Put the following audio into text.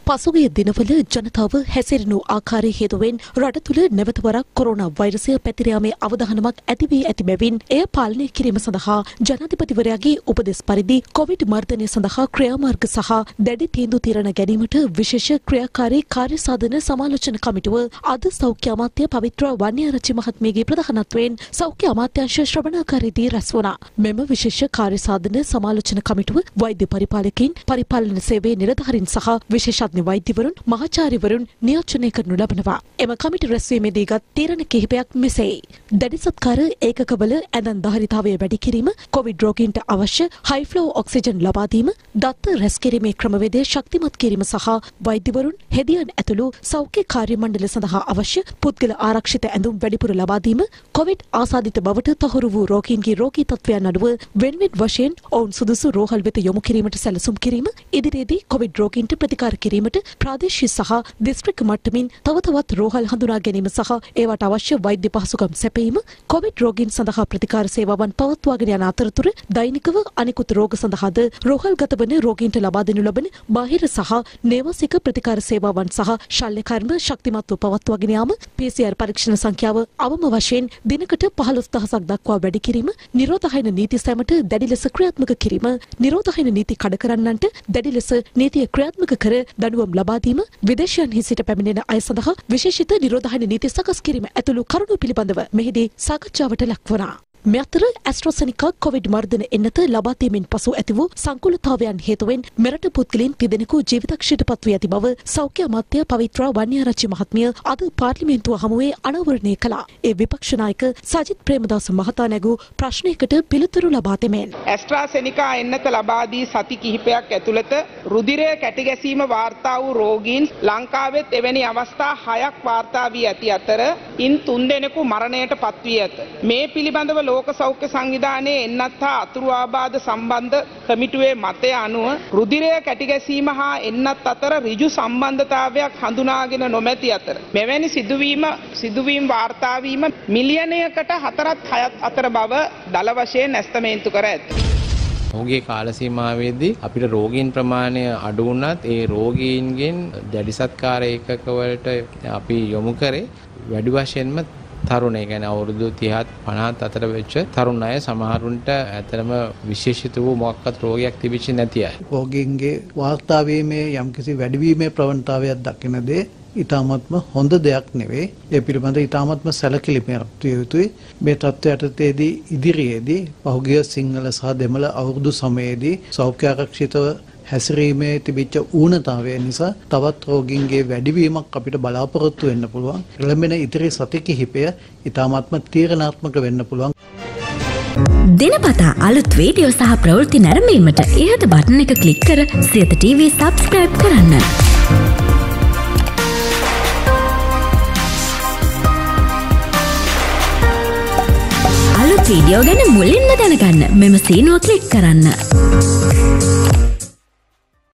පසුගිය දිනවල ජනතාව හැසිරෙනු ආකාරය හේතුවෙන් රට තුළ නැවත වරක් කොරෝනා වෛරසය පැතිර යාමේ අවධානමක් ඇති වී ඇති බැවින් එය පාලනය කිරීම සඳහා ජනාධිපතිවරයාගේ උපදෙස් පරිදි කොවිඩ් මර්ධනය සඳහා ක්‍රියාමාර්ග සහ දැඩි තීන්දුව తీරන ගැනීමට විශේෂ ක්‍රියාකාරී කාර්යසාධන සමාලෝචන කමිටුව අද සෞඛ්‍ය අමාත්‍ය පවිත්‍ර වන්නිආරච්චි මහත්මියගේ ප්‍රධානත්වයෙන් සෞඛ්‍ය අමාත්‍යාංශ ශ්‍රවණාකාරයේදී රැස් වුණා. මෙම විශේෂ කාර්යසාධන සමාලෝචන කමිටුව වෛද්‍ය පරිපාලකයින්, පරිපාලන සේවයේ නිලධාරීන් සහ විශේෂඥ වෛද්‍යවරුන්, මහාචාර්යවරුන් නියෝජනය කරනු ලබනවා. එම කමිටු රැස්වීමේදී ගත් තීරණ කිහිපයක් මෙසේයි. දැඩි සත්කාර ඒකකවල ඇඳන් ධාරිතාවය වැඩි කිරීම, කොවිඩ් රෝගීන්ට අවශ්‍ය හයි ෆ්ලෝ ඔක්සිජන් ලබා දීම, දත්ත රැස් කිරීමේ ක්‍රමවේදය ශක්තිමත් කිරීම සහ වෛද්‍යවරුන්, හෙදියන් ඇතුළු සෞඛ්‍ය කාර්ය මණ්ඩල සඳහා අවශ්‍ය පුද්ගල ආරක්ෂිත ඇඳුම් වැඩිපුර ලබා දීම, කොවිඩ් ආසාදිත බවට තහවුරු වූ රෝගීන්ගේ රෝගී තත්ත්වයන් අනුව වෙන්වෙන් වශයෙන් ඔවුන් සුදුසු රෝහල් වෙත යොමු කිරීමට සැලසුම් කිරීම, ඉදිරියේදී කොවිඩ් රෝගීන්ට ප්‍රතිකාර කිරීමට ප්‍රාදේශීය සහ දිස්ත්‍රික්ක මට්ටමින් තව තවත් රෝහල් හඳුනා ගැනීම සහ ඒවට අවශ්‍ය වෛද්‍ය පහසුකම් සැපයීම, කොවිඩ් රෝගීන් සඳහා ප්‍රතිකාර සේවාවන් පවත්වාගෙන යන අතරතුර දෛනිකව අනෙකුත් රෝග සඳහාද රෝහල්ගත වන රෝගීන්ට ලබා දෙනු ලබන බාහිර සහ නේවාසික ප්‍රතිකාර සේවාවන් සහ ශල්‍ය කර්ම ශක්තිමත්ව පවත්වාගෙන යාම, PCR පරීක්ෂණ සංඛ්‍යාව අවම වශයෙන් දිනකට 15000ක් දක්වා වැඩි කිරීම, නිරෝධායන නීති සැමට දැඩි ලෙස ක්‍රියාත්මක කිරීම, නිරෝධායන නීති කඩ කරන්නන්ට දැඩි ලෙස නීතිය ක්‍රියාත්මක කර දඬුවම් ලබා දීම, විදේශයන්හි සිට පැමිණෙන අය සඳහා විශේෂිත නිරෝධායන නීති සකස් කිරීම ඇතුළු කරුණු පිළිබඳව මෙහිදී සාකච්ඡාවට ලක් වුණා. මේ අතර ඇස්ට්‍රාසෙනිකා කොවිඩ් මර්ධන එන්නත ලබා දීමෙන් පසු ඇති වූ සංකූලතාවයන් හේතුවෙන් මෙරට පුද්ගලයන් තිදෙනෙකු ජීවිතක්ෂයට පත් වී ඇති බව සෞඛ්‍ය අමාත්‍ය පවිත්‍ර වන්නිආරච්චි මහත්මිය අද පාර්ලිමේන්තුව හමුවේ අනාවරණය කළා. ඒ විපක්ෂ නායක සජිත් ප්‍රේමදාස මහතා නැගූ ප්‍රශ්නයකට පිළිතුරු ලබා දෙමින් ඇස්ට්‍රාසෙනිකා එන්නත ලබා දී සති කිහිපයක් ඇතුළත රුධිරය කැටිගැසීම වාර්තා වූ රෝගීන් ලංකාවෙත් එවැනි අවස්ථා 6ක් වාර්තා වී ඇති අතර ඉන් 3 දෙනෙකු මරණයට පත් වී ඇත. මේ පිළිබඳව ලෝක සෞඛ්‍ය සංවිධානයේ එන්නත් හා අතුරු ආබාධ සම්බන්ධ කමිටුවේ මතය අනුව රුධිරය කැටිගැසීම හා එන්නත් අතර ඍජු සම්බන්ධතාවයක් හඳුනාගෙන නොමැති අතර මෙවැනි සිදුවීම් වාර්තා වීම මිලියනයකට 4ත් 6ත් අතර බව දල වශයෙන් ඇස්තමේන්තු කර ඇත. ඔහුගේ කාල සීමාවේදී අපිට රෝගීන් ප්‍රමාණය අඩු වුණත් ඒ රෝගීන්ගෙන් දැඩි සත්කාර ඒකකවලට අපි යොමු කරේ වැඩි වශයෙන්ම තරුණ, ඒ කියන්නේ අවුරුදු 30ත් 50ත් අතර වෙච්ච තරුණ අය, සමහරුන්ට ඇත්තටම විශේෂිත වූ මොකක්වත් රෝගයක් තිබිච්ච නැති අය. රෝගීන්ගේ වාර්තා වීමේ යම්කිසි වැඩිවීමේ ප්‍රවණතාවයක් දකින දේ ඉතාමත්ම හොඳ දෙයක් නෙවෙයි. ඒ පිළිබඳ ඉතාමත්ම සැලකිලිමත් විය යුතුයි. මේ තත්ත්වයට යටතේදී ඉදිරියේදී පහුගිය සිංහල සහ දෙමළ අවුරුදු සමයේදී සෞඛ්‍ය ආරක්ෂිතව හැසිරීමේ තිබිච්ච ඌනතාවය නිසා තවත් රෝගීන්ගේ වැඩිවීමක් අපිට බලාපොරොත්තු වෙන්න පුළුවන්. එළඹෙන ඉදිරි සති කිහිපය ඉතාමත්ම තීරණාත්මක වෙන්න පුළුවන්. දිනපතා අලුත් වීඩියෝ සහ ප්‍රවෘත්ති නැරඹීමට ඉහත බටන් එක ක්ලික් කර සියත TV subscribe කරන්න. අලුත් වීඩියෝ ගැන මුලින්ම දැනගන්න මෙම සීනුව ක්ලික් කරන්න.